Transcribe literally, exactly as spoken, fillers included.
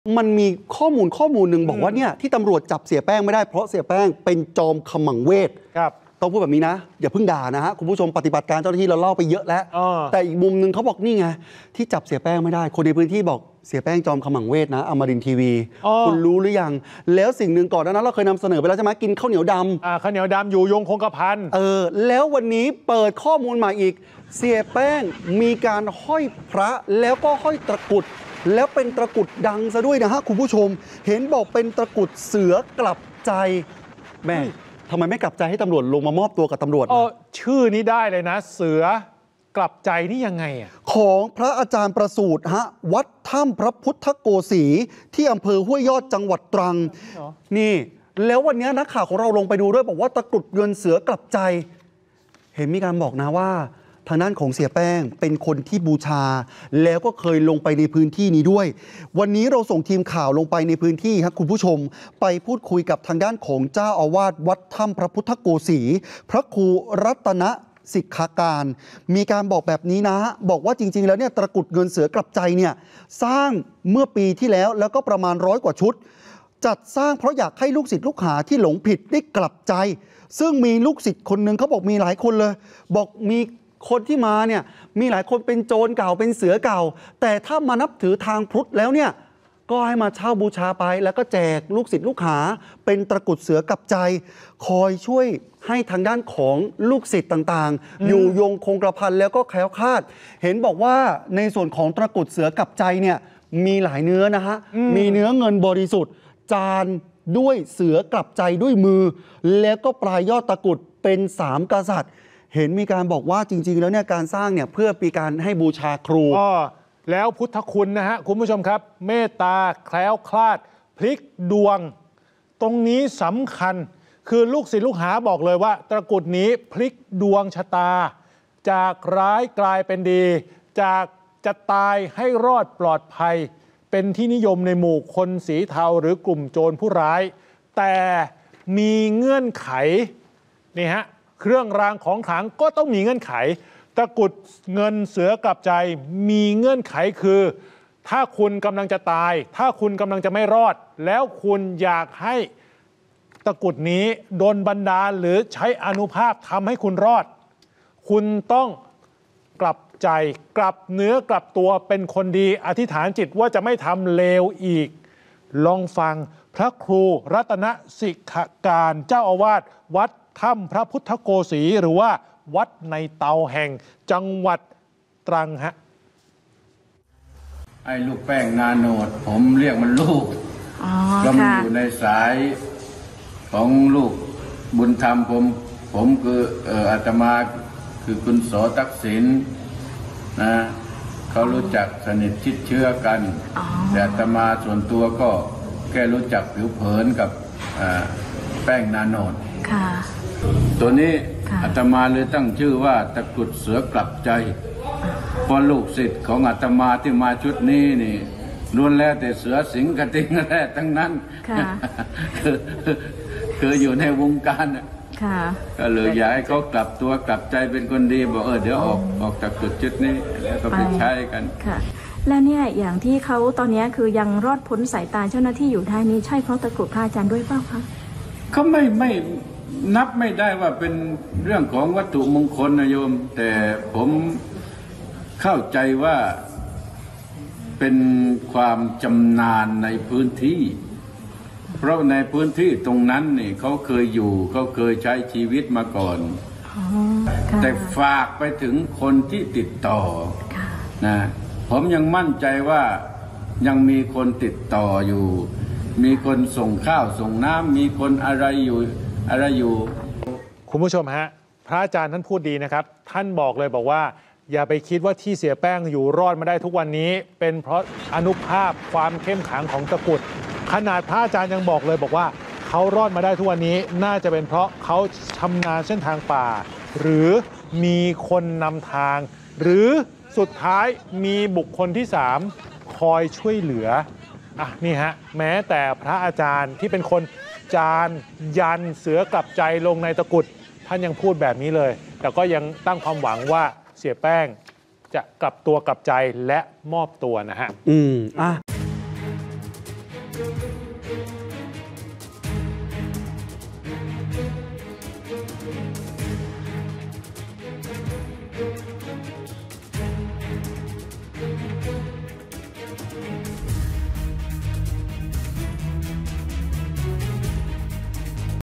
มันมีข้อมูลข้อมูลหนึ่งบอกว่าเนี่ยที่ตำรวจจับเสียแป้งไม่ได้เพราะเสียแป้งเป็นจอมขมังเวทครับต้องพูดแบบนี้นะอย่าเพิ่งด่านะฮะคุณผู้ชมปฏิบัติการเจ้าหน้าที่เราเล่าไปเยอะแล้วแต่อีกมุมนึงเขาบอกนี่ไงที่จับเสียแป้งไม่ได้คนในพื้นที่บอกเสียแป้งจอมขมังเวทนะอมรินทร์ทีวีคุณรู้หรือยังแล้วสิ่งหนึ่งก่อนนั้นเราเคยนำเสนอไปแล้วใช่ไหมกินข้าวเหนียวดำอ่าข้าวเหนียวดำอยู่ยงคงกระพันเออแล้ววันนี้เปิดข้อมูลมาอีกเสียแป้งมีการห้อยพระแล้วก็ห้อยตะกรุดแล้วเป็นตะกรุดดังซะด้วยนะฮะคุณผู้ชมเห็นบอกเป็นตะกรุดเสือกลับใจแม่ทำไมไม่กลับใจให้ตำรวจลงมามอบตัวกับตำรวจอ๋อชื่อนี้ได้เลยนะเสือกลับใจนี่ยังไงอ่ะของพระอาจารย์ประสูติฮะวัดถ้ำพระพุทธโกสีที่อำเภอห้วยยอดจังหวัดตรังนี่แล้ววันนี้นักข่าวของเราลงไปดูด้วยบอกว่าตะกรุดเงินเสือกลับใจเห็นมีการบอกนะว่าทางด้านของเสียแป้งเป็นคนที่บูชาแล้วก็เคยลงไปในพื้นที่นี้ด้วยวันนี้เราส่งทีมข่าวลงไปในพื้นที่ครับคุณผู้ชมไปพูดคุยกับทางด้านของเจ้าอาวาสวัดถ้ำพระพุทธโกสีพระครูรัตนสิกขาการมีการบอกแบบนี้นะบอกว่าจริงๆแล้วเนี่ยตะกรุดเงินเสือกลับใจเนี่ยสร้างเมื่อปีที่แล้วแล้วก็ประมาณร้อยกว่าชุดจัดสร้างเพราะอยากให้ลูกศิษย์ลูกหาที่หลงผิดได้กลับใจซึ่งมีลูกศิษย์คนหนึ่งเขาบอกมีหลายคนเลยบอกมีคนที่มาเนี่ยมีหลายคนเป็นโจรเก่าเป็นเสือเก่าแต่ถ้ามานับถือทางพุทธแล้วเนี่ยก็ให้มาเช่าบูชาไปแล้วก็แจกลูกศิษย์ลูกหาเป็นตะกรุดเสือกลับใจคอยช่วยให้ทางด้านของลูกศิษย์ต่างๆอยู่ยงคงกระพันแล้วก็แคล้วคลาดเห็นบอกว่าในส่วนของตะกรุดเสือกลับใจเนี่ยมีหลายเนื้อนะฮะมีเนื้อเงินบริสุทธิ์จานด้วยเสือกลับใจด้วยมือแล้วก็ปลายยอดตะกรุดเป็นสามกษัตริย์เห็นมีการบอกว่าจริงๆแล้วเนี่ยการสร้างเนี่ยเพื่อมีการให้บูชาครูอ๋อแล้วพุทธคุณนะฮะคุณผู้ชมครับเมตตาแคล้วคลาดพลิกดวงตรงนี้สำคัญคือลูกศิษย์ลูกหาบอกเลยว่าตะกรุดนี้พลิกดวงชะตาจากร้ายกลายเป็นดีจากจะตายให้รอดปลอดภัยเป็นที่นิยมในหมู่คนสีเทาหรือกลุ่มโจรผู้ร้ายแต่มีเงื่อนไขนี่ฮะเครื่องรางของขลังก็ต้องมีเงื่อนไขตะกรุดเงินเสือกลับใจมีเงื่อนไขคือถ้าคุณกำลังจะตายถ้าคุณกำลังจะไม่รอดแล้วคุณอยากให้ตะกรุดนี้โดนบันดาลหรือใช้อานุภาพทำให้คุณรอดคุณต้องกลับใจกลับเนื้อกลับตัวเป็นคนดีอธิษฐานจิตว่าจะไม่ทำเลวอีกลองฟังพระครูรัตนสิกขาการเจ้าอาวาสวัดถ้ำพระพุทธโกสีหรือว่าวัดในเตาแห่งจังหวัดตรังฮะไอ้ลูกแป้งนาโนดผมเรียกมันลูกก็มันอยู่ในสายของลูกบุญธรรมผมผมคือเอ่ออาตมาคือคุณโสทักษิณนะเขารู้จักสนิทชิดเชื้อกันแต่อาตมาส่วนตัวก็แค่รู้จักผิวเผินกับแป้งนาโนดตัวนี้อาตมาเลยตั้งชื่อว่าตะกรุดเสือกลับใจเพราะลูกศิษย์ของอาตมาที่มาชุดนี้นี่ล้วนแล้วแต่เสือสิงห์กระทิงแร่ทั้งนั้นคือคืออยู่ในวงการก็เลยอยากให้เขากลับตัวกลับใจเป็นคนดีบอกเออเดี๋ยวออกออกจากจุดจุดนี้แล้วก็ไปใช้กันค่ะแล้วเนี่ยอย่างที่เขาตอนนี้คือยังรอดพ้นสายตาเจ้าหน้าที่อยู่ท้ายนี้ใช่เพราะตะกรุดพระอาจารย์ด้วยเปล่าคะเขาไม่ไม่นับไม่ได้ว่าเป็นเรื่องของวัตถุมงคลนะโยมแต่ผมเข้าใจว่าเป็นความจำนาญในพื้นที่เพราะในพื้นที่ตรงนั้นนี่เขาเคยอยู่เขาเคยใช้ชีวิตมาก่อนแต่ฝากไปถึงคนที่ติดต่อนะผมยังมั่นใจว่ายังมีคนติดต่ออยู่มีคนส่งข้าวส่งน้ำมีคนอะไรอยู่อะไรอยู่คุณผู้ชมฮะพระอาจารย์ท่านพูดดีนะครับท่านบอกเลยบอกว่าอย่าไปคิดว่าที่เสียแป้งอยู่รอดมาได้ทุกวันนี้เป็นเพราะอานุภาพความเข้มขลังของตะกรุดขนาดพระอาจารย์ยังบอกเลยบอกว่าเขารอดมาได้ทุกวันนี้น่าจะเป็นเพราะเขาชำนาญเส้นทางป่าหรือมีคนนำทางหรือสุดท้ายมีบุคคลที่สามคอยช่วยเหลืออ่ะนี่ฮะแม้แต่พระอาจารย์ที่เป็นคนจานยันเสือกลับใจลงในตะกรุดท่านยังพูดแบบนี้เลยแต่ก็ยังตั้งความหวังว่าเสียแป้งจะกลับตัวกลับใจและมอบตัวนะฮะอืมอ่ะครับ